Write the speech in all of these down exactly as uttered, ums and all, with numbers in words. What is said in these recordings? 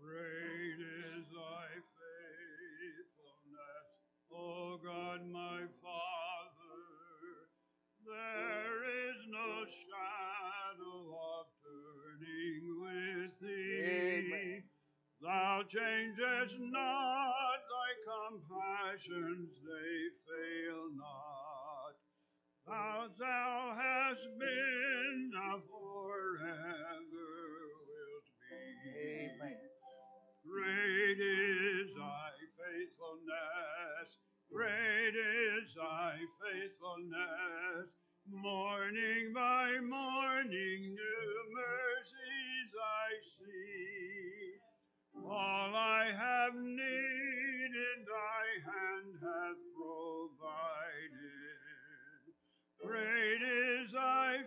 Great is thy faithfulness, O God my Father. There is no shadow of turning with thee. Amen. Thou changest not, thy compassions, they fail not. Thou, thou hast been, thou forever wilt be. Amen. Great is thy faithfulness, great is thy faithfulness. Morning by morning, new mercies I see. All I have needed, thy hand hath provided. Great is thy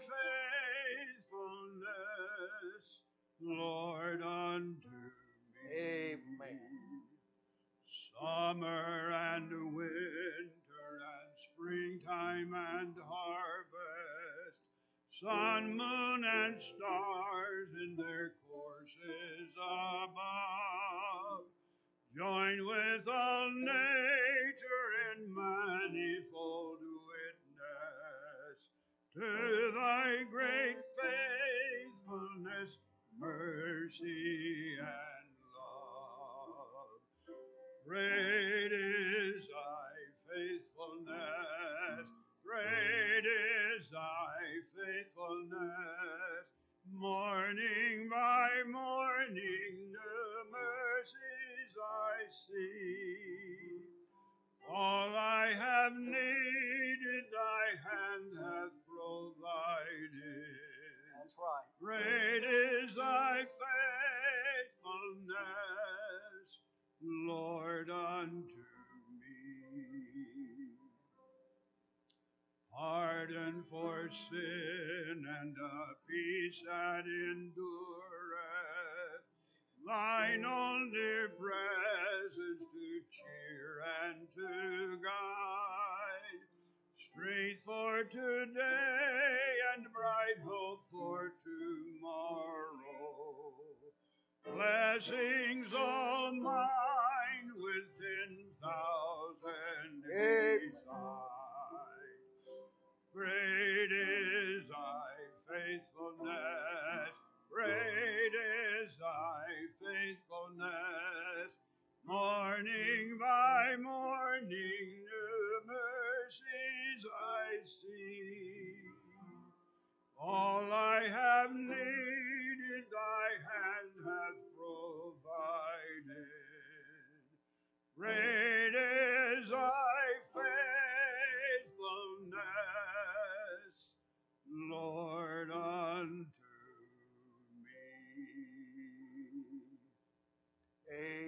faithfulness, Lord, unto me. Amen. Summer and winter and springtime and harvest, sun, moon, and stars in their courses above, join with all nature in manifold witness to thy great faithfulness, mercy, and love. Great is thy faithfulness, great is thy faithfulness. Morning by morning, new mercies I see. All I have needed, thy hand hath provided. That's right. Great is thy faithfulness, Lord, unto me. Pardon for sin and a peace that endureth, thine own dear presence to cheer and to guide, strength for today and bright hope for tomorrow. Blessings all mine with ten thousand beside. Great is thy faithfulness, great is thy faithfulness. Morning by morning, new mercies I see. All I have needed, thy hand hath provided. Great is thy faithfulness, Lord, unto me. Amen.